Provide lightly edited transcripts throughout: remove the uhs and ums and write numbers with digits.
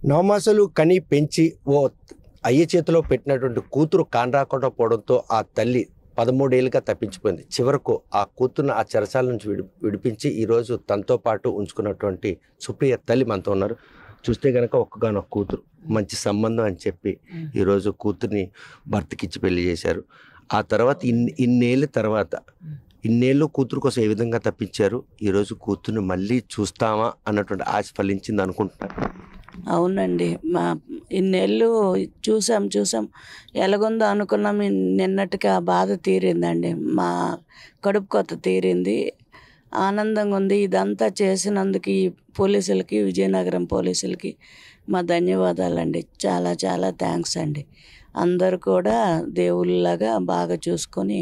నవమాసాలు కని పెంచి ఓ అయ్య చేతిలో పెట్టినటువంటి కూతురు కానరాకుండా పోవడంతో ఆ తల్లి 13 ఏళ్ళుగా తప్పించిపోయింది. చివరకు ఆ కూతురుని ఆ చెరసాల నుంచి విడిపించి ఈరోజు తనతో పాటు ఉంచుకున్నటువంటి సుప్రియ తల్లి మనతో ఉన్నారు. చూస్తే కనుక ఒక్కగానొక్క కూతురు, మంచి సంబంధం అని చెప్పి ఈరోజు కూతుర్ని భర్తకిచ్చి పెళ్లి చేశారు. ఆ తర్వాత ఇన్నేళ్ళ తర్వాత ఇన్నేళ్ళు కూతురు కోసం ఏ విధంగా తప్పించారు, ఈరోజు కూతుర్ని మళ్ళీ చూస్తామా అన్నటువంటి ఆశ ఫలించింది అనుకుంటున్నారు. అవునండి, మా ఇన్నేళ్ళు చూసాం ఎలాగుందో అనుకున్నాం. నిన్నటికి ఆ బాధ తీరిందండి, మా కడుపు కొత్త తీరింది, ఆనందంగా ఉంది. ఇదంతా చేసినందుకు ఈ పోలీసులకి, విజయనగరం పోలీసులకి మా ధన్యవాదాలండి. చాలా చాలా థ్యాంక్స్ అండి. అందరూ కూడా దేవుళ్ళలాగా బాగా చూసుకొని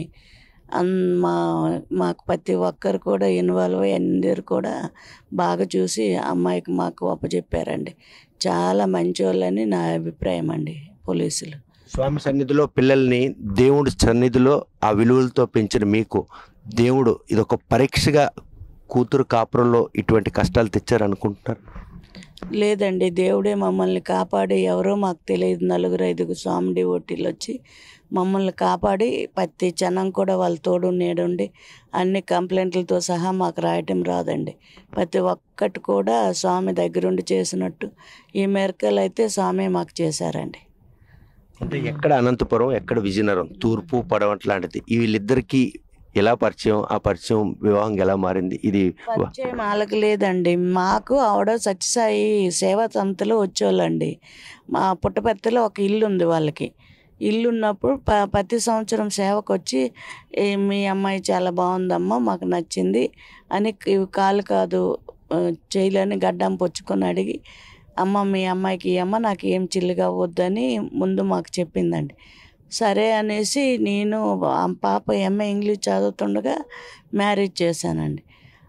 మాకు ప్రతి ఒక్కరు కూడా ఇన్వాల్వ్ అయ్యి అందరు కూడా బాగా చూసి అమ్మాయికి మాకు అప్పచెప్పారండి. చాలా మంచోళ్ళని నా అభిప్రాయం అండి పోలీసులు. స్వామి సన్నిధిలో పిల్లల్ని దేవుడి సన్నిధిలో ఆ విలువలతో పెంచిన మీకు దేవుడు ఇదొక పరీక్షగా కూతురు కాపురంలో ఇటువంటి కష్టాలు తెచ్చారనుకుంటున్నారు? లేదండి, దేవుడే మమ్మల్ని కాపాడి, ఎవరో మాకు తెలియదు 4-5 స్వామి డివోటీలు వచ్చి మమ్మల్ని కాపాడి ప్రతి క్షణం కూడా వాళ్ళ తోడు నేడుండి అన్ని కంప్లైంట్లతో సహా మాకు రాయటం రాదండి. ప్రతి ఒక్కటి కూడా స్వామి దగ్గరుండి చేసినట్టు ఈ మెరకలు అయితే స్వామి మాకు చేశారండి. అంటే ఎక్కడ అనంతపురం, ఎక్కడ విజయనగరం, తూర్పు పడమటి లాంటిది, వీళ్ళిద్దరికీ ఎలా పరిచయం, ఆ పరిచయం వివాహం ఎలా మారింది? ఇది పరిచయం వాళ్ళకి లేదండి, మాకు ఆవిడ సత్యసాయి సేవా సంస్థలో వచ్చేవాళ్ళండి. మా పుట్టపర్తిలో ఒక ఇల్లు ఉంది వాళ్ళకి. ఇల్లు ఉన్నప్పుడు ప్రతి సంవత్సరం సేవకు వచ్చి మీ అమ్మాయి చాలా బాగుందమ్మా, మాకు నచ్చింది అని కాలు కాదు చేయలేని గడ్డం పొచ్చుకొని అడిగి, అమ్మ మీ అమ్మాయికి అమ్మ నాకు ఏం చిల్లుగా వద్దని ముందు మాకు చెప్పిందండి. సరే అనేసి నేను పాప ఎంఏ ఇంగ్లీష్ చదువుతుండగా మ్యారేజ్ చేశానండి.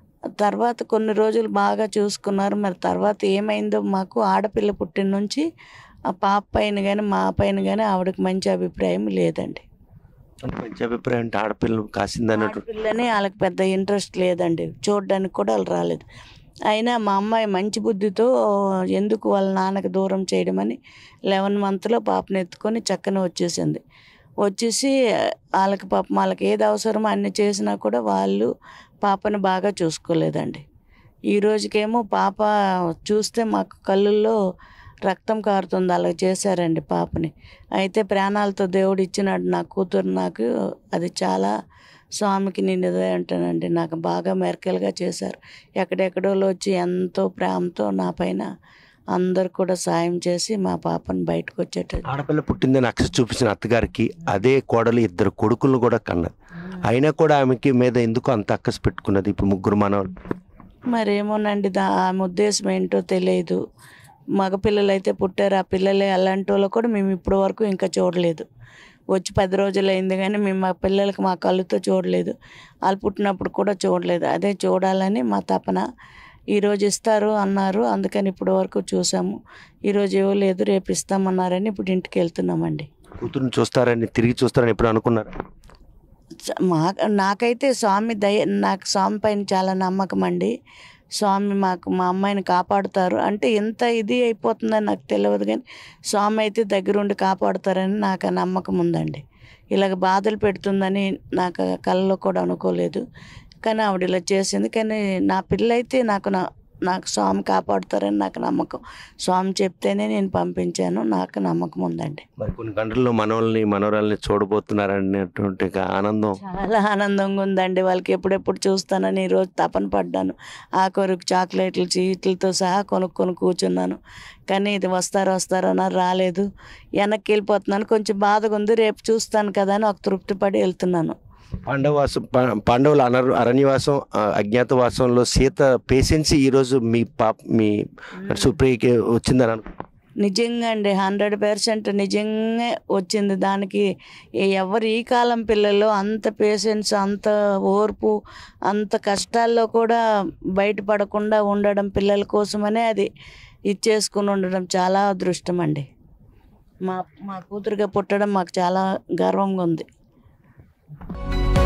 తర్వాత కొన్ని రోజులు బాగా చూసుకున్నారు. మరి తర్వాత ఏమైందో మాకు ఆడపిల్ల పుట్టిన నుంచి ఆ పాప పైన కానీ మా పైన కానీ ఆవిడకి మంచి అభిప్రాయం లేదండి. మంచి అభిప్రాయం అంటే ఆడపిల్ల కాసిందన్నట్టు ఆడపిల్లని వాళ్ళకి పెద్ద ఇంట్రెస్ట్ లేదండి, చూడడానికి కూడా వాళ్ళు రాలేదు. అయినా మా అమ్మాయి మంచి బుద్ధితో ఎందుకు వాళ్ళ నాన్నకి దూరం చేయడమని 11 మంత్లో పాపను ఎత్తుకొని చక్కన వచ్చేసింది. వచ్చేసి వాళ్ళకి పాపం వాళ్ళకి ఏది అవసరమో అన్నీ చేసినా కూడా వాళ్ళు పాపని బాగా చూసుకోలేదండి. ఈ రోజుకేమో పాప చూస్తే మాకు కళ్ళల్లో రక్తం కారుతుంది, అలా చేశారండి పాపని. అయితే ప్రాణాలతో దేవుడు ఇచ్చినాడు నా కూతురు నాకు. అది చాలా స్వామికి నేను ఇదే అంటానండి, నాకు బాగా మెరకలుగా చేశారు. ఎక్కడెక్కడో వచ్చి ఎంతో ప్రేమతో నా పైన అందరు కూడా సాయం చేసి మా పాపను బయటకు వచ్చేటట్టు. ఆడపిల్ల పుట్టిందని అక్ష చూపించిన అత్తగారికి అదే కోడలు 2 కొడుకులను కూడా కన్నది. అయినా కూడా ఆమెకి మీద ఎందుకు అంత అక్కసు పెట్టుకున్నది? ఇప్పుడు 3 మనవాళ్ళు. మరేమోనండి, ఆమె ఉద్దేశం ఏంటో తెలియదు. మగపిల్లలు అయితే పుట్టారు, ఆ పిల్లలే అలాంటి వాళ్ళు కూడా మేము ఇప్పటి వరకు ఇంకా చూడలేదు. వచ్చి 10 రోజులు అయింది కానీ మేము మా పిల్లలకి మా కళ్ళుతో చూడలేదు, వాళ్ళు పుట్టినప్పుడు కూడా చూడలేదు. అదే చూడాలని మా తపన. ఈరోజు ఇస్తారు అన్నారు, అందుకని ఇప్పటి వరకు చూసాము. ఈరోజు ఇవ్వలేదు, రేపు ఇస్తామన్నారని ఇప్పుడు ఇంటికి వెళ్తున్నామండి. కూతురుని చూస్తారని, తిరిగి చూస్తారని ఎప్పుడు అనుకున్నారు? నాకైతే స్వామి నాకు స్వామి పైన చాలా నమ్మకం అండి. స్వామి మా అమ్మాయిని కాపాడుతారు అంటే ఎంత ఇది అయిపోతుందని నాకు తెలియదు, కానీ స్వామి అయితే దగ్గరుండి కాపాడుతారని నాకు ఆ నమ్మకం ఉందండి. ఇలాగ బాధలు పెడుతుందని నాకు కళ్ళలో కూడా అనుకోలేదు, కానీ ఆవిడ ఇలా చేసింది. కానీ నా పిల్ల అయితే నాకు స్వామి కాపాడుతారని నాకు నమ్మకం. స్వామి చెప్తేనే నేను పంపించాను, నాకు నమ్మకం ఉందండి. మరి కొన్ని గంటల్లో మనవరాల్ని చూడబోతున్నారనేటువంటి ఆనందం చాలా ఆనందంగా ఉందండి. వాళ్ళకి ఎప్పుడెప్పుడు చూస్తానని ఈరోజు తపన పడ్డాను. ఆఖరికి చాక్లెట్లు చీట్లతో సహా కొనుక్కొని కూర్చున్నాను, కానీ ఇది వస్తారో రాలేదు. వెనక్కి వెళ్ళిపోతున్నాను, కొంచెం బాధగా ఉంది. రేపు చూస్తాను కదా అని ఒక తృప్తి పడి వెళ్తున్నాను. పాండవుల అరణ్యవాసం, అజ్ఞాతవాసంలో సీత పేషెన్సీ ఈరోజు మీ సుప్రియకి వచ్చిందని నిజంగా అండి, 100% నిజంగా వచ్చింది. దానికి ఎవరు ఈ కాలం పిల్లలు అంత పేషెన్స్, అంత ఓర్పు, అంత కష్టాల్లో కూడా బయటపడకుండా ఉండడం పిల్లల కోసమనే అది ఇచ్చేసుకుని ఉండడం చాలా అదృష్టం అండి. మా కూతురుగా పుట్టడం మాకు చాలా గర్వంగా ఉంది.